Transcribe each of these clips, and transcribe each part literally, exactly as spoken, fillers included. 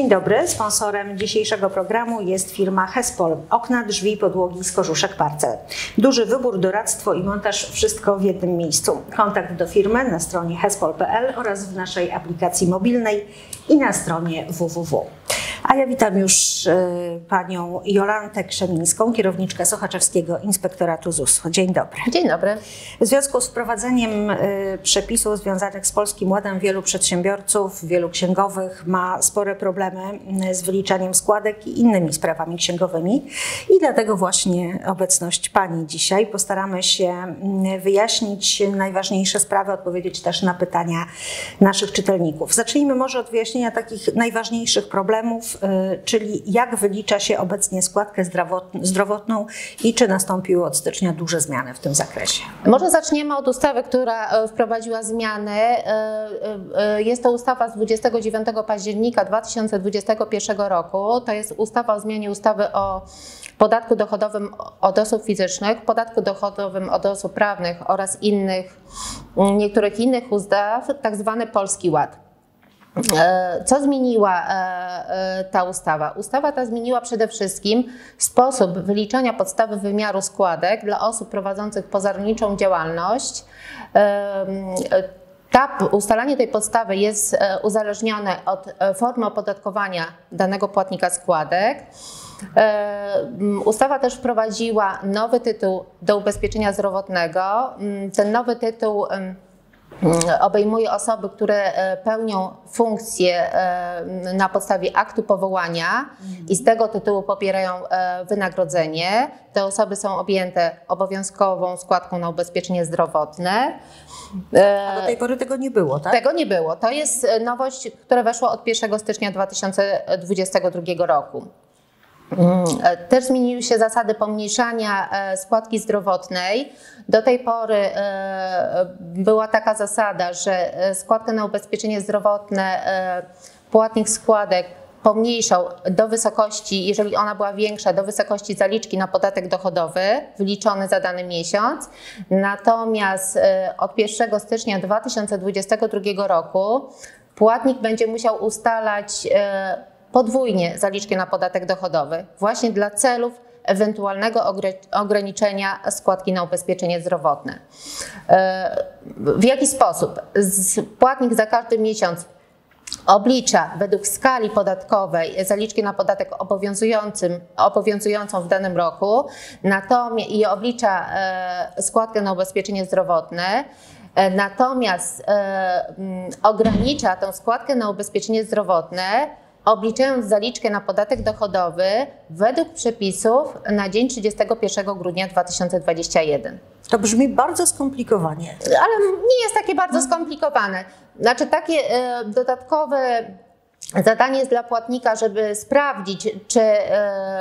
dobry, sponsorem dzisiejszego programu jest firma Hespol. Okna, drzwi, podłogi z Korzuszek Parcel. Duży wybór, doradztwo i montaż, wszystko w jednym miejscu. Kontakt do firmy na stronie hespol kropka p l oraz w naszej aplikacji mobilnej i na stronie w w w. A ja witam już y, panią Jolantę Krzemińską, kierowniczkę Sochaczewskiego Inspektoratu Z U S. Dzień dobry. Dzień dobry. W związku z wprowadzeniem y, przepisów związanych z Polskim Ładem wielu przedsiębiorców, wielu księgowych ma spore problemy y, z wyliczaniem składek i innymi sprawami księgowymi i dlatego właśnie obecność pani dzisiaj. Postaramy się y, wyjaśnić najważniejsze sprawy, odpowiedzieć też na pytania naszych czytelników. Zacznijmy może od wyjaśnienia takich najważniejszych problemów, czyli jak wylicza się obecnie składkę zdrowotną i czy nastąpiły od stycznia duże zmiany w tym zakresie? Może zaczniemy od ustawy, która wprowadziła zmiany. Jest to ustawa z dwudziestego dziewiątego października dwa tysiące dwudziestego pierwszego roku. To jest ustawa o zmianie ustawy o podatku dochodowym od osób fizycznych, podatku dochodowym od osób prawnych oraz innych, niektórych innych ustaw, tak zwany Polski Ład. Co zmieniła ta ustawa? Ustawa ta zmieniła przede wszystkim sposób wyliczania podstawy wymiaru składek dla osób prowadzących pozarolniczą działalność. Ta, ustalanie tej podstawy jest uzależnione od formy opodatkowania danego płatnika składek. Ustawa też wprowadziła nowy tytuł do ubezpieczenia zdrowotnego. Ten nowy tytuł obejmuje osoby, które pełnią funkcje na podstawie aktu powołania i z tego tytułu pobierają wynagrodzenie. Te osoby są objęte obowiązkową składką na ubezpieczenie zdrowotne. A do tej pory tego nie było, tak? Tego nie było. To jest nowość, która weszła od pierwszego stycznia dwa tysiące dwudziestego drugiego roku. Też zmieniły się zasady pomniejszania składki zdrowotnej. Do tej pory była taka zasada, że składkę na ubezpieczenie zdrowotne płatnik składek pomniejszał do wysokości, jeżeli ona była większa, do wysokości zaliczki na podatek dochodowy wyliczony za dany miesiąc. Natomiast od pierwszego stycznia dwa tysiące dwudziestego drugiego roku płatnik będzie musiał ustalać podwójnie zaliczkę na podatek dochodowy właśnie dla celów ewentualnego ograniczenia składki na ubezpieczenie zdrowotne. W jaki sposób? Płatnik za każdy miesiąc oblicza według skali podatkowej zaliczkę na podatek obowiązującym, obowiązującą w danym roku natomiast, i oblicza składkę na ubezpieczenie zdrowotne. Natomiast ogranicza tę składkę na ubezpieczenie zdrowotne, obliczając zaliczkę na podatek dochodowy według przepisów na dzień trzydziestego pierwszego grudnia dwa tysiące dwudziestego pierwszego. To brzmi bardzo skomplikowanie. Ale nie jest takie bardzo skomplikowane. Znaczy takie e, dodatkowe zadanie jest dla płatnika, żeby sprawdzić, czy e,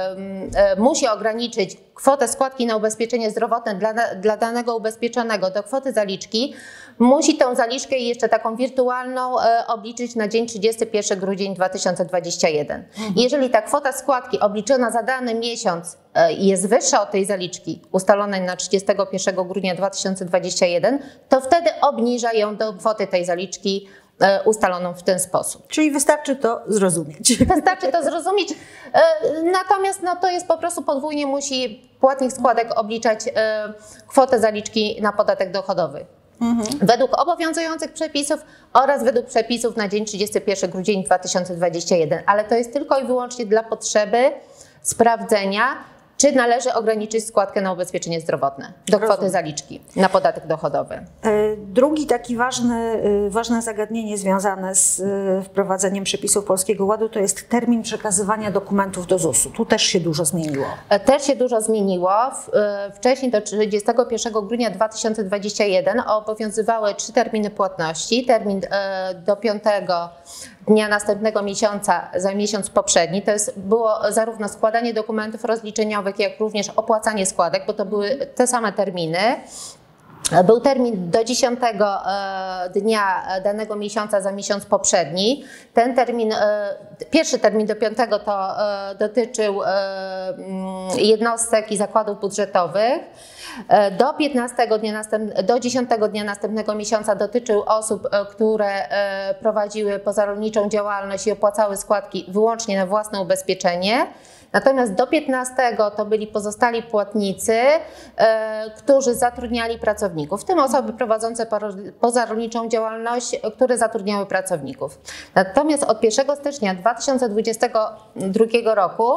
e, musi ograniczyć kwotę składki na ubezpieczenie zdrowotne dla, dla danego ubezpieczonego do kwoty zaliczki. Musi tę zaliczkę jeszcze taką wirtualną e, obliczyć na dzień trzydziesty pierwszy grudzień dwa tysiące dwudziestego pierwszego. Mhm. Jeżeli ta kwota składki obliczona za dany miesiąc e, jest wyższa od tej zaliczki ustalonej na trzydziestego pierwszego grudnia dwa tysiące dwudziestego pierwszego, to wtedy obniża ją do kwoty tej zaliczki ustaloną w ten sposób. Czyli wystarczy to zrozumieć. Wystarczy to zrozumieć, natomiast no, to jest po prostu podwójnie musi płatnik składek obliczać kwotę zaliczki na podatek dochodowy. Mhm. Według obowiązujących przepisów oraz według przepisów na dzień trzydziesty pierwszy grudzień dwa tysiące dwudziestego pierwszego. Ale to jest tylko i wyłącznie dla potrzeby sprawdzenia, czy należy ograniczyć składkę na ubezpieczenie zdrowotne do kwoty Rozumiem. zaliczki na podatek dochodowy. Drugi taki ważny, ważne zagadnienie związane z wprowadzeniem przepisów Polskiego Ładu to jest termin przekazywania dokumentów do Z U S-u. Tu też się dużo zmieniło. Też się dużo zmieniło. Wcześniej do trzydziestego pierwszego grudnia dwa tysiące dwudziestego pierwszego obowiązywały trzy terminy płatności. Termin do piątego dnia następnego miesiąca za miesiąc poprzedni. To jest, było zarówno składanie dokumentów rozliczeniowych, jak również opłacanie składek, bo to były te same terminy. Był termin do dziesiątego dnia danego miesiąca za miesiąc poprzedni. Ten termin, pierwszy termin do piątego to dotyczył jednostek i zakładów budżetowych. Do piętnastego dnia następ, do dziesiątego dnia następnego miesiąca dotyczył osób, które prowadziły pozarolniczą działalność i opłacały składki wyłącznie na własne ubezpieczenie. Natomiast do piętnastego to byli pozostali płatnicy, e, którzy zatrudniali pracowników, w tym osoby prowadzące pozarolniczą działalność, które zatrudniały pracowników. Natomiast od pierwszego stycznia dwa tysiące dwudziestego drugiego roku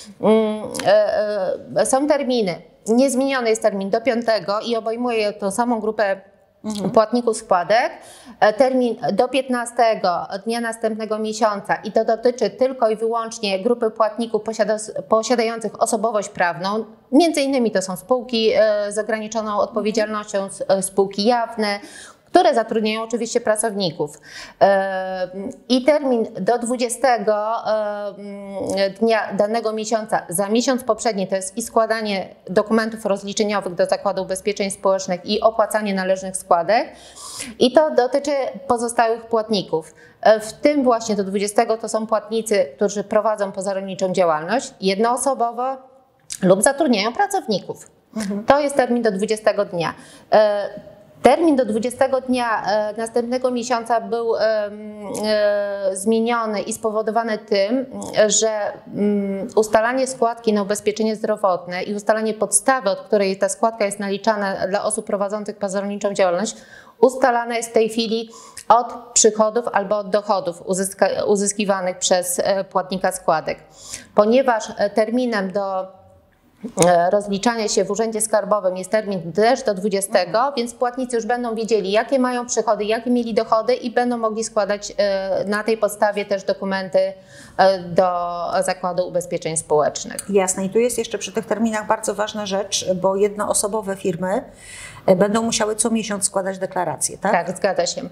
e, e, są terminy. Niezmieniony jest termin do piątego i obejmuje tą samą grupę Mhm. płatników składek, termin do piętnastego dnia następnego miesiąca i to dotyczy tylko i wyłącznie grupy płatników posiada, posiadających osobowość prawną, między innymi to są spółki z ograniczoną odpowiedzialnością, spółki jawne, które zatrudniają oczywiście pracowników. I termin do dwudziestego dnia danego miesiąca za miesiąc poprzedni to jest i składanie dokumentów rozliczeniowych do Zakładu Ubezpieczeń Społecznych i opłacanie należnych składek. I to dotyczy pozostałych płatników. W tym właśnie do dwudziestego to są płatnicy, którzy prowadzą pozarolniczą działalność jednoosobowo lub zatrudniają pracowników. Mhm. To jest termin do dwudziestego dnia. Termin do dwudziestego dnia e, następnego miesiąca był e, e, zmieniony i spowodowany tym, że mm, ustalanie składki na ubezpieczenie zdrowotne i ustalanie podstawy, od której ta składka jest naliczana dla osób prowadzących pozarolniczą działalność, ustalane jest w tej chwili od przychodów albo od dochodów uzyska, uzyskiwanych przez płatnika składek. Ponieważ terminem do rozliczania się w Urzędzie Skarbowym jest termin też do dwudziestego, mhm. więc płatnicy już będą wiedzieli, jakie mają przychody, jakie mieli dochody i będą mogli składać na tej podstawie też dokumenty do Zakładu Ubezpieczeń Społecznych. Jasne. I tu jest jeszcze przy tych terminach bardzo ważna rzecz, bo jednoosobowe firmy będą musiały co miesiąc składać deklaracje, tak? Tak, zgadza się.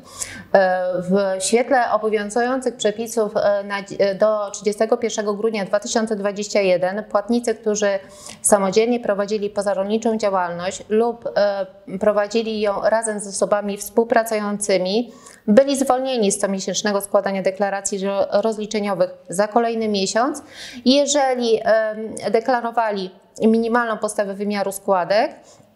W świetle obowiązujących przepisów do trzydziestego pierwszego grudnia dwa tysiące dwudziestego pierwszego płatnicy, którzy samodzielnie prowadzili pozarolniczą działalność lub prowadzili ją razem z osobami współpracującymi, byli zwolnieni z comiesięcznego składania deklaracji rozliczeniowych za kolejny miesiąc, jeżeli deklarowali minimalną podstawę wymiaru składek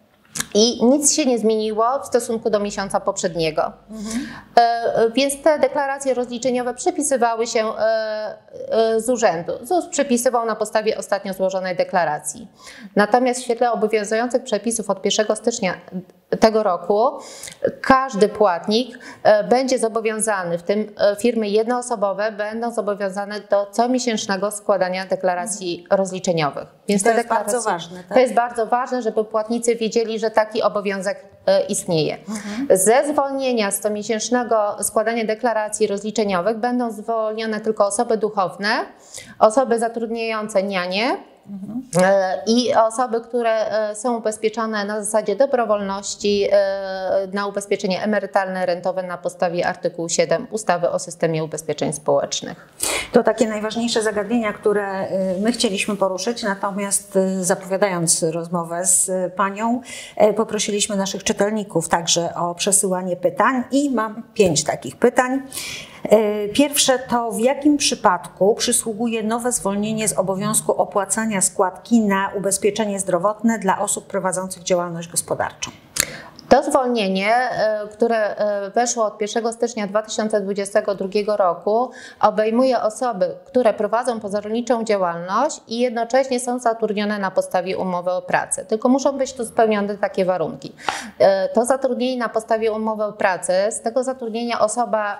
i nic się nie zmieniło w stosunku do miesiąca poprzedniego. Mhm. E, więc te deklaracje rozliczeniowe przepisywały się e, e, z urzędu. Z U S przepisywał na podstawie ostatnio złożonej deklaracji. Natomiast w świetle obowiązujących przepisów od pierwszego stycznia tego roku każdy płatnik e, będzie zobowiązany, w tym e, firmy jednoosobowe będą zobowiązane do comiesięcznego składania deklaracji mhm. rozliczeniowych. Więc to jest bardzo ważne. Tak? To jest bardzo ważne, żeby płatnicy wiedzieli, że taki obowiązek istnieje. Mhm. Ze zwolnienia z comiesięcznego składania deklaracji rozliczeniowych będą zwolnione tylko osoby duchowne, osoby zatrudniające nianie, Mhm. i osoby, które są ubezpieczone na zasadzie dobrowolności na ubezpieczenie emerytalne, rentowe na podstawie artykułu siedem ustawy o systemie ubezpieczeń społecznych. To takie najważniejsze zagadnienia, które my chcieliśmy poruszyć, natomiast zapowiadając rozmowę z Panią, poprosiliśmy naszych czytelników także o przesyłanie pytań i mam pięć takich pytań. Pierwsze to, w jakim przypadku przysługuje nowe zwolnienie z obowiązku opłacania składki na ubezpieczenie zdrowotne dla osób prowadzących działalność gospodarczą? To zwolnienie, które weszło od pierwszego stycznia dwa tysiące dwudziestego drugiego roku, obejmuje osoby, które prowadzą pozarolniczą działalność i jednocześnie są zatrudnione na podstawie umowy o pracę. Tylko muszą być tu spełnione takie warunki. To zatrudnienie na podstawie umowy o pracę, z tego zatrudnienia osoba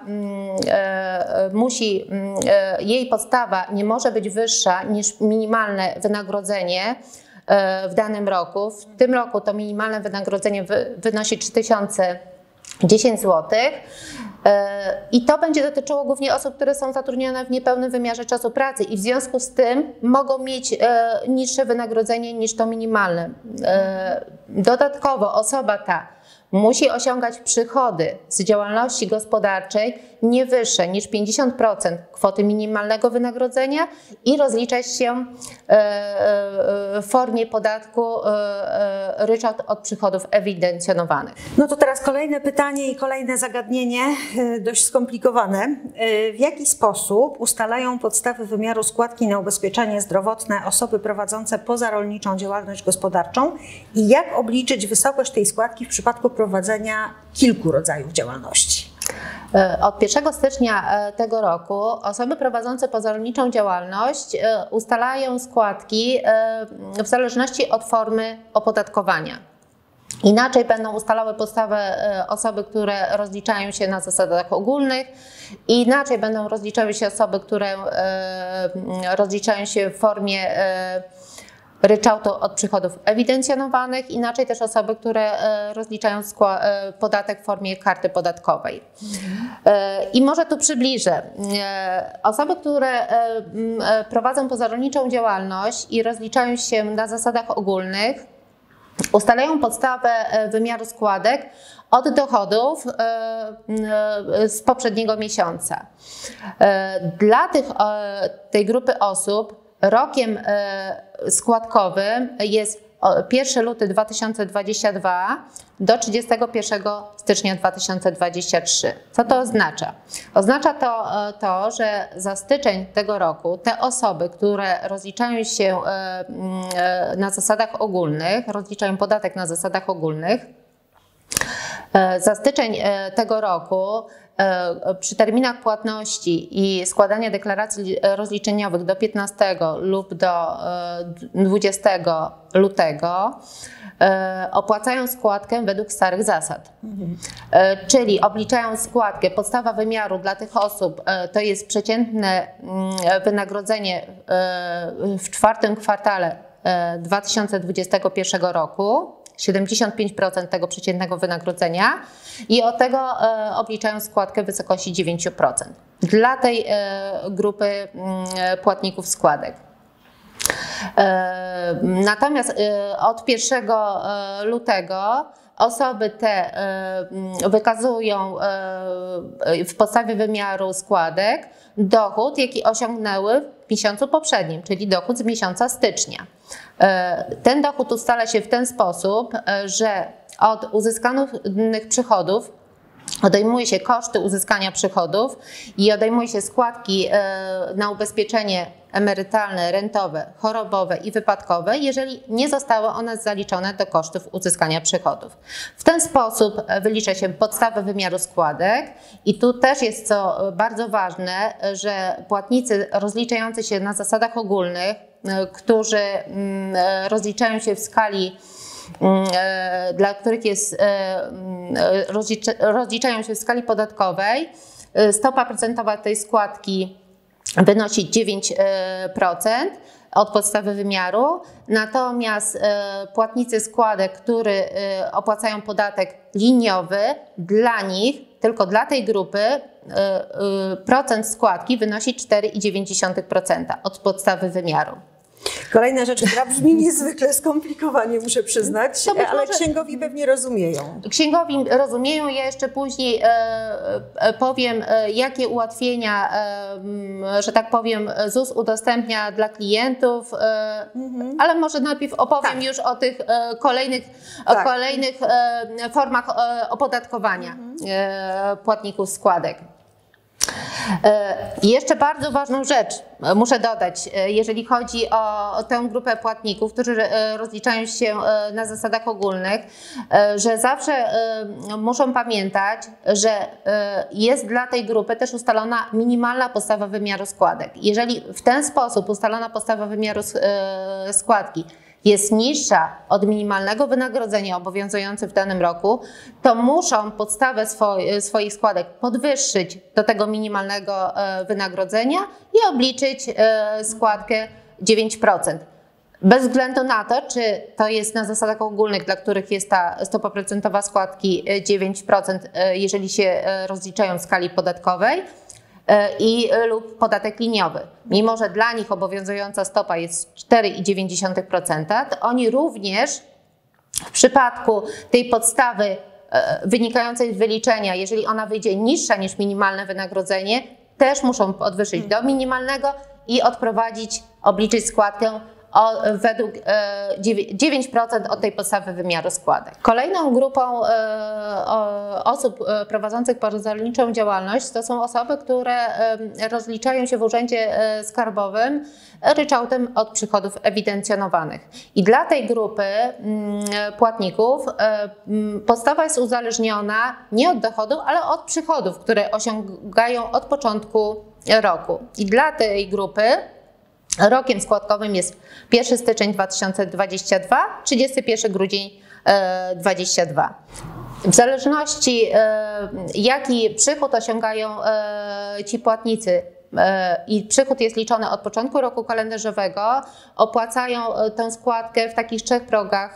musi, jej podstawa nie może być wyższa niż minimalne wynagrodzenie w danym roku. W tym roku to minimalne wynagrodzenie wynosi trzy tysiące dziesięć złotych. I to będzie dotyczyło głównie osób, które są zatrudnione w niepełnym wymiarze czasu pracy i w związku z tym mogą mieć niższe wynagrodzenie niż to minimalne. Dodatkowo osoba ta musi osiągać przychody z działalności gospodarczej nie wyższe niż pięćdziesiąt procent kwoty minimalnego wynagrodzenia i rozliczać się w formie podatku ryczałt od przychodów ewidencjonowanych. No to teraz kolejne pytanie i kolejne zagadnienie, dość skomplikowane. W jaki sposób ustalają podstawy wymiaru składki na ubezpieczenie zdrowotne osoby prowadzące pozarolniczą działalność gospodarczą i jak obliczyć wysokość tej składki w przypadku prowadzenia kilku rodzajów działalności? Od pierwszego stycznia tego roku osoby prowadzące pozarolniczą działalność ustalają składki w zależności od formy opodatkowania. Inaczej będą ustalały podstawę osoby, które rozliczają się na zasadach ogólnych, inaczej będą rozliczały się osoby, które rozliczają się w formie ryczałtu od przychodów ewidencjonowanych, inaczej też osoby, które rozliczają podatek w formie karty podatkowej. I może tu przybliżę. Osoby, które prowadzą pozarolniczą działalność i rozliczają się na zasadach ogólnych, ustalają podstawę wymiaru składek od dochodów z poprzedniego miesiąca. Dla tych, tej grupy osób rokiem składkowym jest pierwszy luty dwa tysiące dwudziesty drugi do trzydziestego pierwszego stycznia dwa tysiące dwudziestego trzeciego. Co to oznacza? Oznacza to to, że za styczeń tego roku te osoby, które rozliczają się na zasadach ogólnych, rozliczają podatek na zasadach ogólnych, za styczeń tego roku przy terminach płatności i składania deklaracji rozliczeniowych do piętnastego lub do dwudziestego lutego opłacają składkę według starych zasad. Mhm. Czyli obliczają składkę, podstawa wymiaru dla tych osób to jest przeciętne wynagrodzenie w czwartym kwartale dwa tysiące dwudziestego pierwszego roku, siedemdziesiąt pięć procent tego przeciętnego wynagrodzenia i od tego e, obliczają składkę w wysokości dziewięć procent dla tej e, grupy e, płatników składek. E, natomiast e, od pierwszego lutego osoby te e, wykazują e, w podstawie wymiaru składek dochód, jaki osiągnęły w miesiącu poprzednim, czyli dochód z miesiąca stycznia. Ten dochód ustala się w ten sposób, że od uzyskanych przychodów odejmuje się koszty uzyskania przychodów i odejmuje się składki na ubezpieczenie emerytalne, rentowe, chorobowe i wypadkowe, jeżeli nie zostały one zaliczone do kosztów uzyskania przychodów. W ten sposób wylicza się podstawę wymiaru składek i tu też jest co bardzo ważne, że płatnicy rozliczający się na zasadach ogólnych, którzy rozliczają się w skali, dla których jest, rozliczają się w skali podatkowej, stopa procentowa tej składki wynosi dziewięć procent od podstawy wymiaru, natomiast płatnicy składek, którzy opłacają podatek liniowy, dla nich, tylko dla tej grupy, procent składki wynosi cztery i dziewięć procent od podstawy wymiaru. Kolejna rzecz, która brzmi niezwykle skomplikowanie, muszę przyznać, ale może księgowi pewnie rozumieją. Księgowi rozumieją, ja jeszcze później e, e, powiem, e, jakie ułatwienia, e, że tak powiem, Z U S udostępnia dla klientów, e, mhm. ale może najpierw opowiem tak. już o tych e, kolejnych, tak. o kolejnych e, formach e, opodatkowania mhm. e, płatników składek. I jeszcze bardzo ważną rzecz muszę dodać, jeżeli chodzi o tę grupę płatników, którzy rozliczają się na zasadach ogólnych, że zawsze muszą pamiętać, że jest dla tej grupy też ustalona minimalna podstawa wymiaru składek. Jeżeli w ten sposób ustalona podstawa wymiaru składki jest niższa od minimalnego wynagrodzenia obowiązującego w danym roku, to muszą podstawę swoi, swoich składek podwyższyć do tego minimalnego wynagrodzenia i obliczyć składkę dziewięć procent. Bez względu na to, czy to jest na zasadach ogólnych, dla których jest ta stopa procentowa składki dziewięć procent, jeżeli się rozliczają w skali podatkowej, i lub podatek liniowy. Mimo że dla nich obowiązująca stopa jest cztery i dziewięć dziesiątych procent, to oni również w przypadku tej podstawy wynikającej z wyliczenia, jeżeli ona wyjdzie niższa niż minimalne wynagrodzenie, też muszą podwyższyć do minimalnego i odprowadzić, obliczyć składkę O, według e, dziewięć procent od tej podstawy wymiaru składek. Kolejną grupą e, o, osób e, prowadzących pozarolniczą działalność to są osoby, które e, rozliczają się w urzędzie e, skarbowym ryczałtem od przychodów ewidencjonowanych. I dla tej grupy m, płatników e, m, podstawa jest uzależniona nie od dochodu, ale od przychodów, które osiągają od początku roku. I dla tej grupy rokiem składkowym jest pierwszy styczeń dwa tysiące dwudziesty drugi, trzydziesty pierwszy grudzień dwa tysiące dwudziesty drugi. W zależności jaki przychód osiągają ci płatnicy i przychód jest liczony od początku roku kalendarzowego, opłacają tę składkę w takich trzech progach,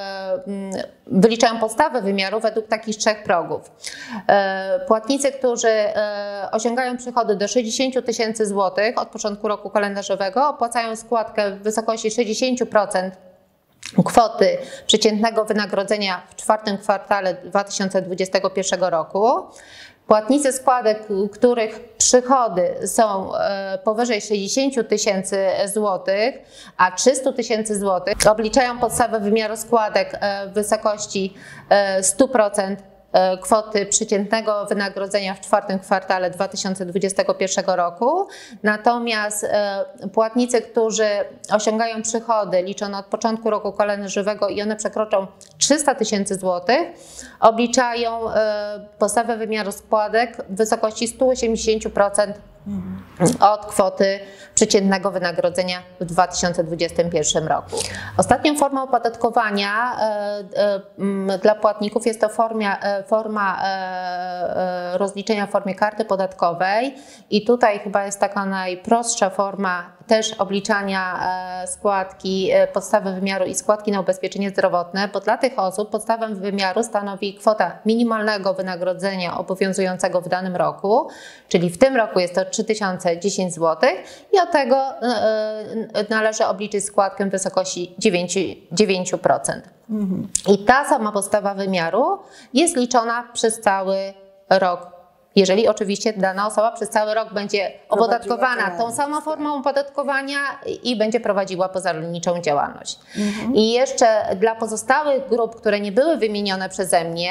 wyliczają podstawę wymiaru według takich trzech progów. Płatnicy, którzy osiągają przychody do sześćdziesięciu tysięcy złotych od początku roku kalendarzowego, opłacają składkę w wysokości sześćdziesiąt procent kwoty przeciętnego wynagrodzenia w czwartym kwartale dwa tysiące dwudziestego pierwszego roku. Płatnicy składek, których przychody są powyżej sześćdziesięciu tysięcy złotych, a trzystu tysięcy złotych, obliczają podstawę wymiaru składek w wysokości stu procent kwoty przeciętnego wynagrodzenia w czwartym kwartale dwa tysiące dwudziestego pierwszego roku. Natomiast płatnicy, którzy osiągają przychody liczone od początku roku kalendarzowego i one przekroczą trzysta tysięcy złotych, obliczają podstawę wymiaru składek w wysokości stu osiemdziesięciu procent od kwoty przeciętnego wynagrodzenia w dwa tysiące dwudziestym pierwszym roku. Ostatnią formą opodatkowania dla płatników jest to forma, forma rozliczenia w formie karty podatkowej i tutaj chyba jest taka najprostsza forma też obliczania składki, podstawy wymiaru i składki na ubezpieczenie zdrowotne, bo dla tych osób podstawę wymiaru stanowi kwota minimalnego wynagrodzenia obowiązującego w danym roku, czyli w tym roku jest to trzy tysiące dziesięć złotych i od tego należy obliczyć składkę w wysokości dziewięć procent. Mhm. I ta sama podstawa wymiaru jest liczona przez cały rok. Jeżeli oczywiście dana osoba przez cały rok będzie opodatkowana tą samą formą opodatkowania i będzie prowadziła pozarolniczą działalność. Mhm. I jeszcze dla pozostałych grup, które nie były wymienione przeze mnie,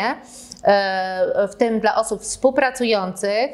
w tym dla osób współpracujących,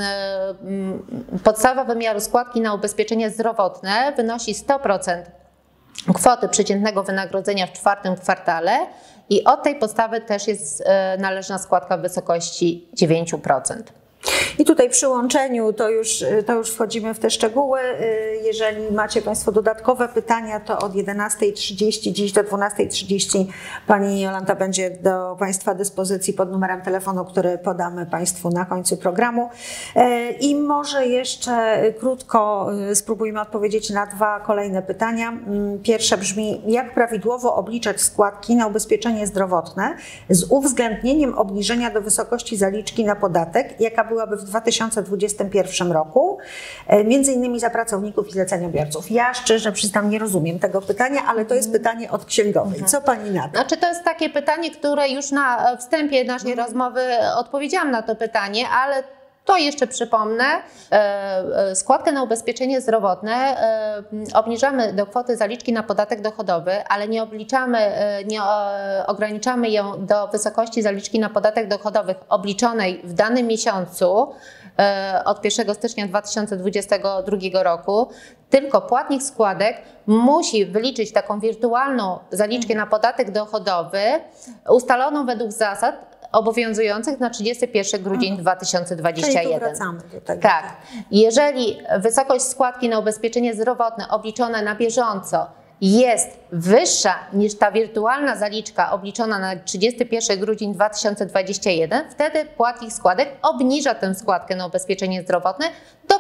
podstawa wymiaru składki na ubezpieczenie zdrowotne wynosi sto procent kwoty przeciętnego wynagrodzenia w czwartym kwartale i od tej podstawy też jest należna składka w wysokości dziewięć procent. I tutaj przy łączeniu to już, to już wchodzimy w te szczegóły. Jeżeli macie Państwo dodatkowe pytania, to od jedenastej trzydzieści dziś do dwunastej trzydzieści pani Jolanta będzie do Państwa dyspozycji pod numerem telefonu, który podamy Państwu na końcu programu. I może jeszcze krótko spróbujmy odpowiedzieć na dwa kolejne pytania. Pierwsze brzmi, jak prawidłowo obliczać składki na ubezpieczenie zdrowotne z uwzględnieniem obniżenia do wysokości zaliczki na podatek, jaka byłaby w dwa tysiące dwudziestym pierwszym roku, między innymi za pracowników i zleceniobiorców. Ja szczerze przyznam, nie rozumiem tego pytania, ale to jest pytanie od księgowej. Co Pani na to? Znaczy, to jest takie pytanie, które już na wstępie naszej hmm. rozmowy odpowiedziałam na to pytanie, ale to jeszcze przypomnę, składkę na ubezpieczenie zdrowotne obniżamy do kwoty zaliczki na podatek dochodowy, ale nie obliczamy, nie ograniczamy ją do wysokości zaliczki na podatek dochodowy obliczonej w danym miesiącu od pierwszego stycznia dwa tysiące dwudziestego drugiego roku, tylko płatnik składek musi wyliczyć taką wirtualną zaliczkę na podatek dochodowy ustaloną według zasad obowiązujących na trzydziesty pierwszy grudzień dwa tysiące dwudziestego pierwszego. Czyli tu wracamy do tego. Tak. Jeżeli wysokość składki na ubezpieczenie zdrowotne obliczone na bieżąco jest wyższa niż ta wirtualna zaliczka obliczona na trzydziesty pierwszy grudzień dwa tysiące dwudziestego pierwszego, wtedy płatnik składek obniża tę składkę na ubezpieczenie zdrowotne do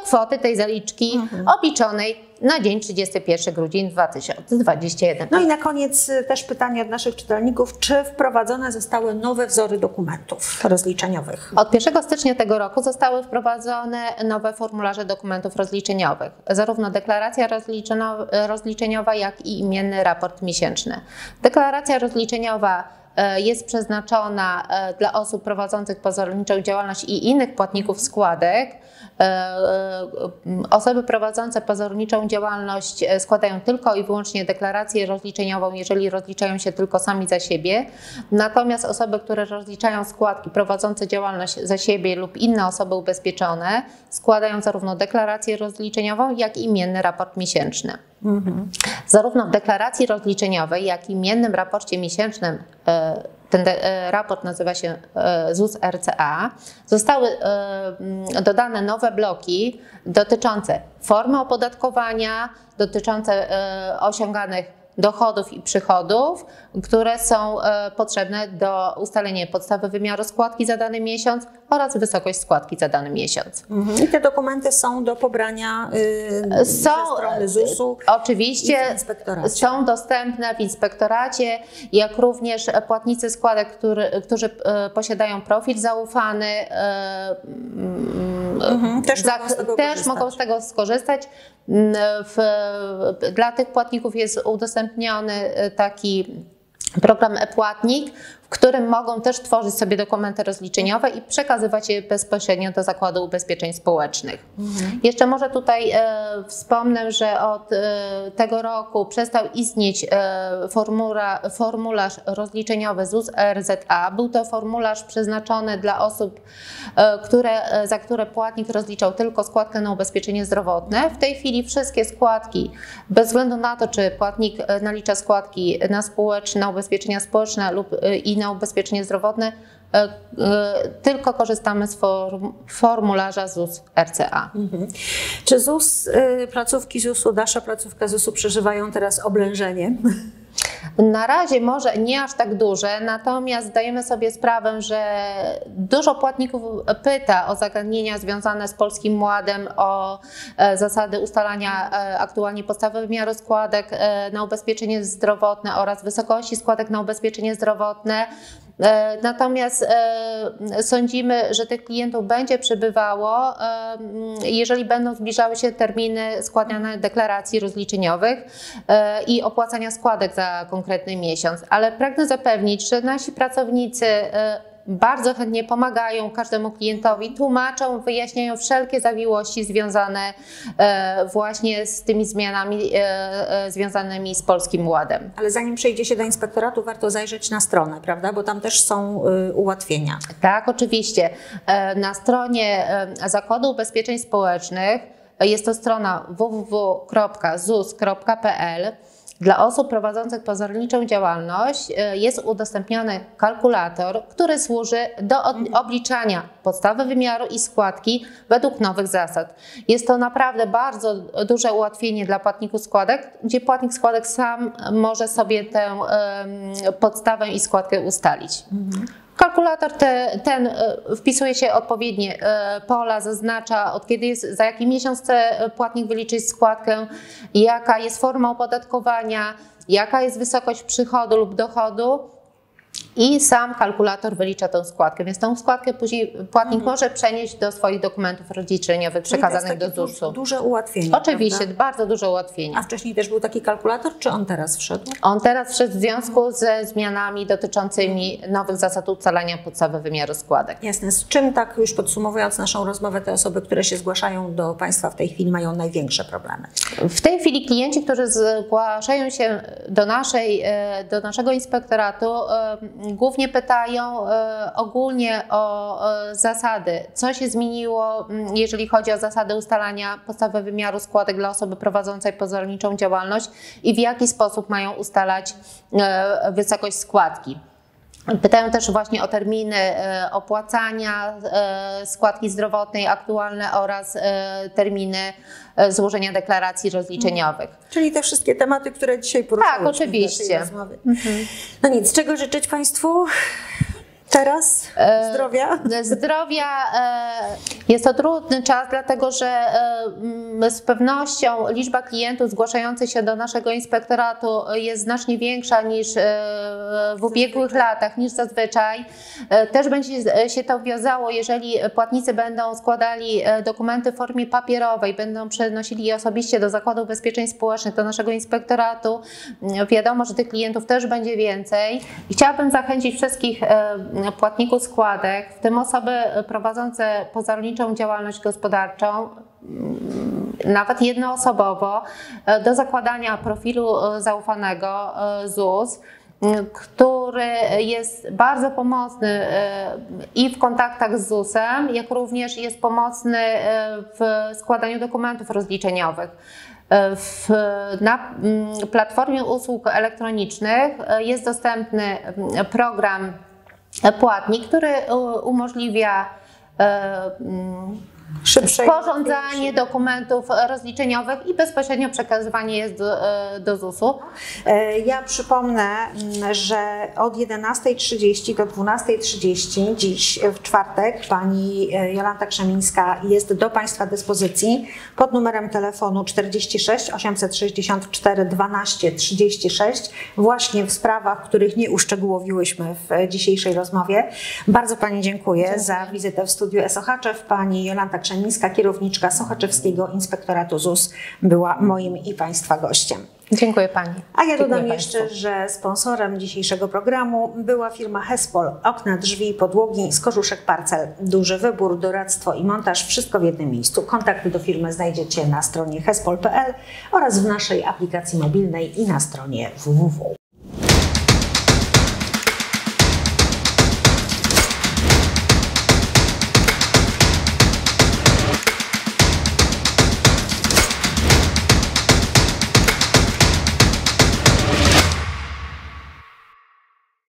kwoty tej zaliczki mhm. obliczonej na dzień trzydziesty pierwszy grudnia dwa tysiące dwudziestego pierwszego. No i na koniec też pytanie od naszych czytelników, czy wprowadzone zostały nowe wzory dokumentów rozliczeniowych? Od pierwszego stycznia tego roku zostały wprowadzone nowe formularze dokumentów rozliczeniowych, zarówno deklaracja rozliczeniowa, jak i imienny raport miesięczny. Deklaracja rozliczeniowa jest przeznaczona dla osób prowadzących pozorniczą działalność i innych płatników składek. Osoby prowadzące pozorniczą działalność składają tylko i wyłącznie deklarację rozliczeniową, jeżeli rozliczają się tylko sami za siebie. Natomiast osoby, które rozliczają składki prowadzące działalność za siebie lub inne osoby ubezpieczone, składają zarówno deklarację rozliczeniową, jak i imienny raport miesięczny. Mhm. Zarówno w deklaracji rozliczeniowej, jak i imiennym raporcie miesięcznym, ten raport nazywa się Z U S R C A, zostały dodane nowe bloki dotyczące formy opodatkowania, dotyczące osiąganych dochodów i przychodów, które są potrzebne do ustalenia podstawy wymiaru składki za dany miesiąc oraz wysokość składki za dany miesiąc. Mhm. I te dokumenty są do pobrania yy, są, ze strony Z U S u? Oczywiście są dostępne w inspektoracie, jak również płatnicy składek, który, którzy posiadają profil zaufany, mhm. też, za, mogą, z tego też mogą z tego skorzystać. W, dla tych płatników jest udostępniony taki program e-płatnik, w którym mogą też tworzyć sobie dokumenty rozliczeniowe i przekazywać je bezpośrednio do Zakładu Ubezpieczeń Społecznych. Mhm. Jeszcze może tutaj e, wspomnę, że od e, tego roku przestał istnieć e, formula, formularz rozliczeniowy Z U S R Z A. Był to formularz przeznaczony dla osób, e, które, za które płatnik rozliczał tylko składkę na ubezpieczenie zdrowotne. W tej chwili wszystkie składki, bez względu na to, czy płatnik nalicza składki na społeczne, na ubezpieczenia społeczne lub i na ubezpieczenie zdrowotne, tylko korzystamy z form, formularza Z U S R C A. Mhm. Czy Z U S, placówki Z U S u, nasza placówka Z U S u przeżywają teraz oblężenie? Na razie może nie aż tak duże, natomiast zdajemy sobie sprawę, że dużo płatników pyta o zagadnienia związane z Polskim Ładem, o zasady ustalania aktualnie podstawy wymiaru składek na ubezpieczenie zdrowotne oraz wysokości składek na ubezpieczenie zdrowotne. Natomiast sądzimy, że tych klientów będzie przybywało, jeżeli będą zbliżały się terminy składania deklaracji rozliczeniowych i opłacania składek za konkretny miesiąc. Ale pragnę zapewnić, że nasi pracownicy bardzo chętnie pomagają każdemu klientowi, tłumaczą, wyjaśniają wszelkie zawiłości związane właśnie z tymi zmianami związanymi z Polskim Ładem. Ale zanim przejdzie się do inspektoratu, warto zajrzeć na stronę, prawda? Bo tam też są ułatwienia. Tak, oczywiście. Na stronie Zakładu Ubezpieczeń Społecznych jest to strona w w w kropka z u s kropka p l. Dla osób prowadzących pozorniczą działalność jest udostępniony kalkulator, który służy do obliczania podstawy wymiaru i składki według nowych zasad. Jest to naprawdę bardzo duże ułatwienie dla płatników składek, gdzie płatnik składek sam może sobie tę podstawę i składkę ustalić. Mhm. Kalkulator te, ten wpisuje się odpowiednie pola, zaznacza od kiedy jest, za jaki miesiąc chce płatnik wyliczyć składkę, jaka jest forma opodatkowania, jaka jest wysokość przychodu lub dochodu i sam kalkulator wylicza tę składkę, więc tę składkę później płatnik mhm. może przenieść do swoich dokumentów rozliczeniowych przekazanych do Z U S u. Duże ułatwienie. Oczywiście, prawda? Bardzo duże ułatwienie. A wcześniej też był taki kalkulator, czy on teraz wszedł? On teraz wszedł w związku ze zmianami dotyczącymi nowych zasad ustalania podstawy wymiaru składek. Jasne. Z czym, tak już podsumowując naszą rozmowę, te osoby, które się zgłaszają do Państwa w tej chwili, mają największe problemy? W tej chwili klienci, którzy zgłaszają się do, naszej, do naszego inspektoratu, głównie pytają e, ogólnie o e, zasady, co się zmieniło, jeżeli chodzi o zasady ustalania podstawy wymiaru składek dla osoby prowadzącej pozorniczą działalność i w jaki sposób mają ustalać e, wysokość składki. Pytają też właśnie o terminy e, opłacania e, składki zdrowotnej aktualne oraz e, terminy e, złożenia deklaracji rozliczeniowych. Czyli te wszystkie tematy, które dzisiaj poruszyliśmy. Tak, oczywiście. Mhm. No nic, czego życzyć Państwu? Teraz zdrowia? Zdrowia jest to trudny czas, dlatego że z pewnością liczba klientów zgłaszających się do naszego inspektoratu jest znacznie większa niż w ubiegłych latach, niż zazwyczaj. Też będzie się to wiązało, jeżeli płatnicy będą składali dokumenty w formie papierowej, będą przenosili je osobiście do Zakładu Ubezpieczeń Społecznych, do naszego inspektoratu. Wiadomo, że tych klientów też będzie więcej. I chciałabym zachęcić wszystkich płatników składek, w tym osoby prowadzące pozarolniczą działalność gospodarczą, nawet jednoosobowo, do zakładania profilu zaufanego Z U S, który jest bardzo pomocny i w kontaktach z Z U S-em, jak również jest pomocny w składaniu dokumentów rozliczeniowych. W, na platformie usług elektronicznych jest dostępny program Płatnik, który umożliwia Szybsze sporządzanie dokumentów rozliczeniowych i bezpośrednio przekazywanie jest do, do Z U S-u. Ja przypomnę, że od jedenastej trzydzieści do dwunastej trzydzieści dziś w czwartek pani Jolanta Krzemińska jest do Państwa dyspozycji pod numerem telefonu czterdzieści sześć osiemset sześćdziesiąt cztery dwanaście trzydzieści sześć właśnie w sprawach, których nie uszczegółowiłyśmy w dzisiejszej rozmowie. Bardzo Pani dziękuję, dziękuję. za wizytę w studiu E Sochaczew. Pani Jolanta Krzemińska, kierowniczka Sochaczewskiego Inspektoratu Z U S, była moim i Państwa gościem. Dziękuję Pani. A ja dodam Dziękuję jeszcze, Państwu. że sponsorem dzisiejszego programu była firma Hespol. Okna, drzwi, podłogi z Korzuszek Parcel. Duży wybór, doradztwo i montaż, wszystko w jednym miejscu. Kontakty do firmy znajdziecie na stronie hespol kropka p l oraz w naszej aplikacji mobilnej i na stronie w w w.